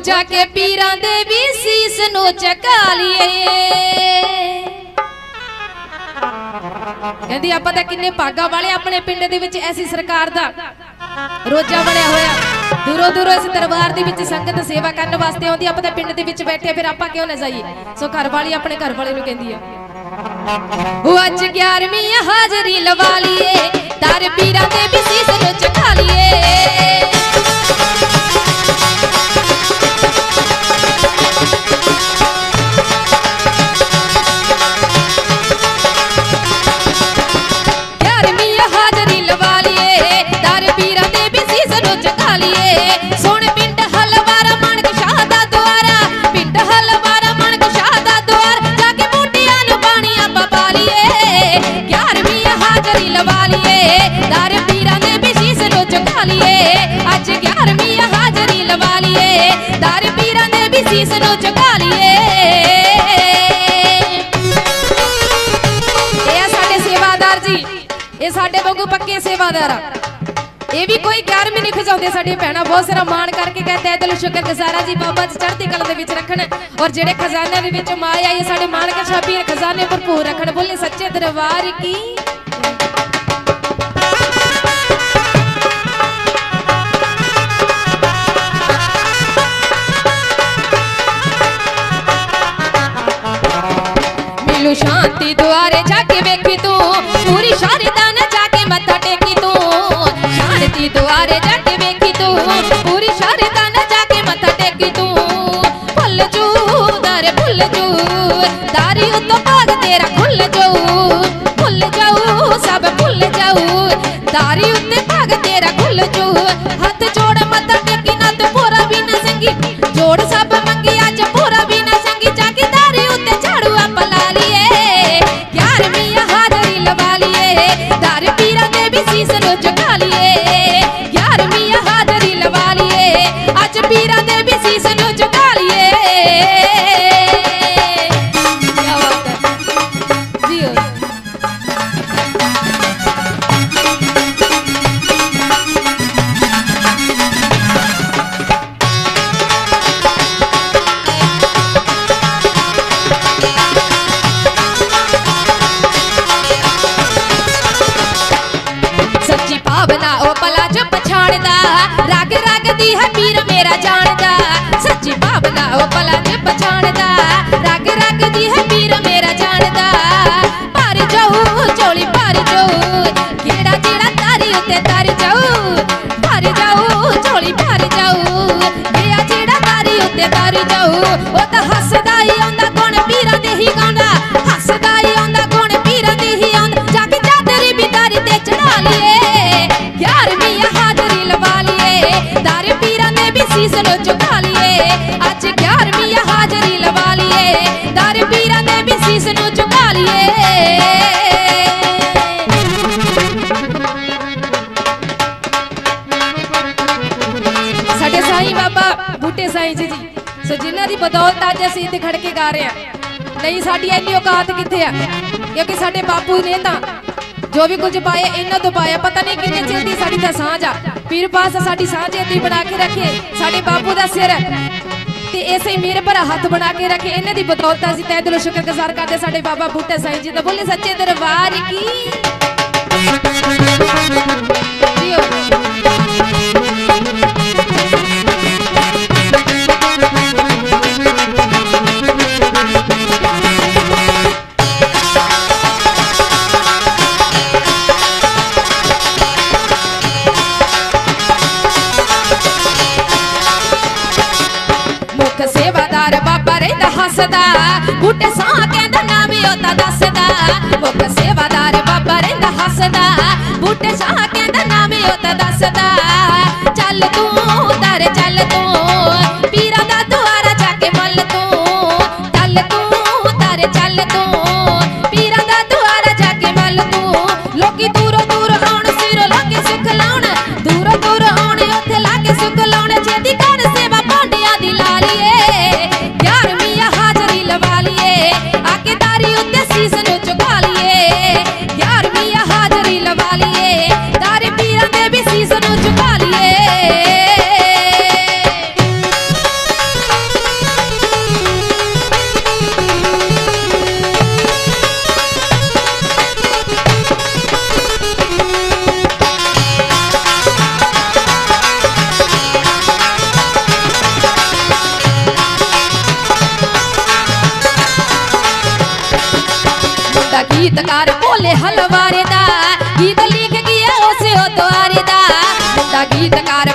जाके पीरां दे भी सीस नू चका लिए कहंदी आपां तां किन्ने भागा वाले अपने पिंड दे विच ऐसी सरकार दा रोजा बनया होया दूरों दूरों इस दरबार दे विच संगत सेवा करने वास्ते आउंदी आपां तां पिंड दे विच बैठे फिर आपां क्यों ना जाइए सो घर वाली अपने घर वाले नू कहंदी है ओ अज 11वीं हाजरी लवा लिए दर पीरां दे भी सीस नू चका लिए पक्के सेवादार ये भी कोई 11वीं नहीं खजाते साडी भैणा बहुत सारा मान करके कहते हैं दिल शुक्र गुजारा जी बाबा जी चढ़ती कला दे विच रखन और जेड़े खजाने दे विच माया ये साडे मान के छाबी खजाने भरपूर रखन बोले सच्चे दरबार की मिलू शांति द्वारे जाके वेखी तू पूरी शारदा मत्था टेकी तू शांति द्वारे जाके वेखी तू पूरी शारदा न जाके मत्था टेकी तू भुल जू दारी उतो भाग तेरा खुल जाऊ सब भुल जाऊ दारी उत्ते भाग तेरा खुल जाऊ हाथ जोड़ मत्था टेकी ना तू पूरा भी न संगी जोड़ सब मंगी अज पूरा भी न संगी जाके दारी उत्ते झाड़ू आप ला लिए 11वीं हाजरी लवा लिए दारी पीरां दे भी सीस नू चका लिए 11वीं हाजरी लवा लिए अज पीरां दे भी सीस नू चका लिए क्या बात है जियो रग रग दी है पीर मेरा जानदा सच्ची भावना ओ भला च पछाणदा रग रग दी है पीर मेरा जानदा भर जाऊ चोली भर जाऊ केड़ा जेड़ा तारी उत्ते तर जाऊ भर जाऊ चोली भर जाऊ केड़ा जेड़ा तारी उत्ते तर जाऊ ओ तां हसदा ही आंदा गुण पीरां दे ही गांदा हसदा ही आंदा गुण पीरां दे ही आंदा जाके चादरी भी तारी ते चढ़ा लिए 11वीं हाजरी लवा लिए दारी पीरां ने भी सीस नू चुका लिए अज 11वीं हाजरी लवा लिए दारी पीरां ने भी सीस नू चुका लिए साडे साईं बाबा बूटे साईं जी सो जिन्हां दी बदौलत अज असीं इत्थे खड़ के गा रहे हैं नहीं साडी इन्नी औकात कित्थे आ क्योंकि साडे बापू ने तां जो भी कुछ पाया इन्हों तो पाया पता नहीं किन्ने चिर दी साडी तां सांझ आ पीर पास साडी सांझ इत्थे बना के रखे साडे बापू दा सिर ते ऐसे ही मेरे पर हाथ बना के रखे इन्हां दी बदौलत असीं तहे दिलों शुक्रगुजार करदे साडे बाबा बूटे साईं जी दा बोले सच्चे दरबार की हसदा बूटे सा कहंदा नाम ओदा दसदा मुख सेवादार बाबा रहिंदा हसदा बूटे सा कहंदा नाम ओदा दसदा चल तू दर चल तू पीरां दा द्वारा जाके मल तू चल तू दर चल तू पीरां दा द्वारा जाके मल तू लोकी दूरों दूर आउण सिरों लागे सुख लाउण दूरों दूर आउण उत्थे लागे सुख लाउण जेदी कर सेवा भांडियां दी ला लिए 11वीं हाजरी लवा लिए आके दारी उत्ते सीस नू चुका लिए 11वीं हाजरी लवा लिए दारी पीरां दे भी सीस नू चुका लिए गीतकार बोले हलवारे दा गीत लिख गया उसे ओ द्वारे दा मुंडा गीतकार